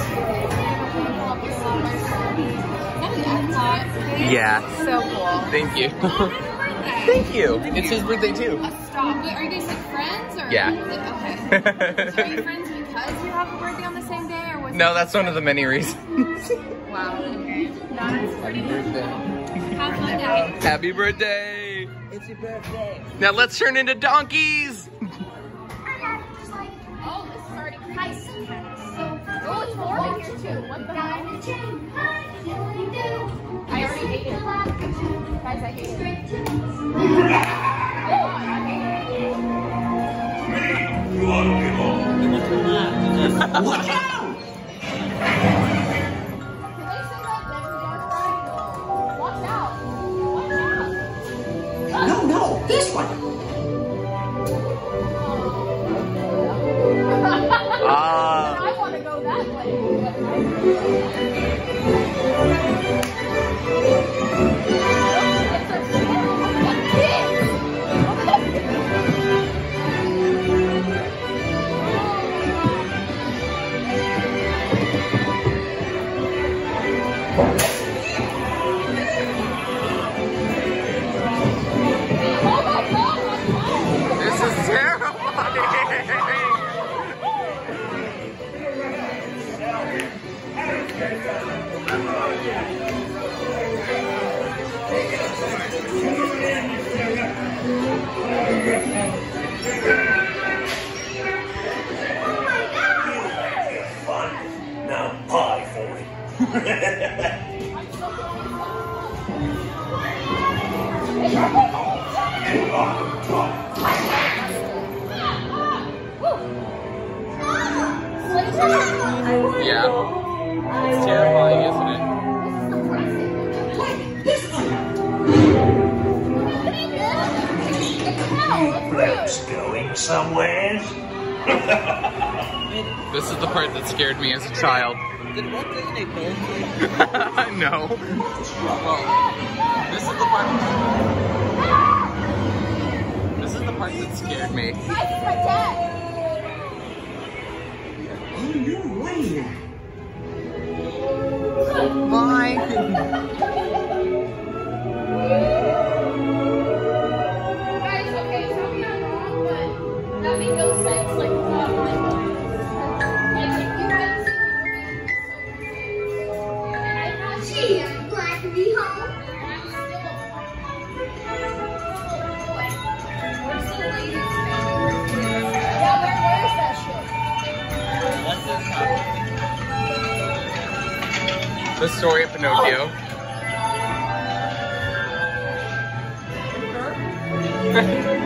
Yeah. So cool. Thank you. Thank you. It's his birthday too. Stop. Wait, are you guys like friends or? Yeah. Okay. Are you friends because you have a birthday on the same day, or was? No, that's one of the many reasons. Wow. Okay. That's pretty. Happy birthday. Have fun, guys. Happy birthday. It's your birthday. Now let's turn into donkeys. Oh, this is already nice. So, oh, it's more in here too. What the heck? I already hate it. Guys, I hate it. Watch out! Watch out! Watch out! No, this one. Ah. I want to go that way. This is terrifying. Now pie for me. Yeah. It's terrifying, isn't it? That's going somewhere. This is the part that scared me as a child. Did Walt Disney build No. Well, this is the part. This is the part that scared me. Guys, it's my dad. Oh, no way. Why? Guys, okay, tell me I'm wrong, but that made no sense. Like, if you hadn't seen the movie, and I had Gee, I'm glad to be home. Where's the ladies' Yeah, where's that shit? What's this? The story of Pinocchio. Oh.